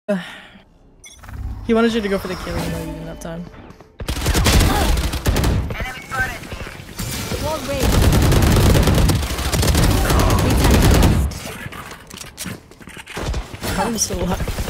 He wanted you to go for the killing, though you didn't have time. Enemy spotted. Wall raised. I'm still alive.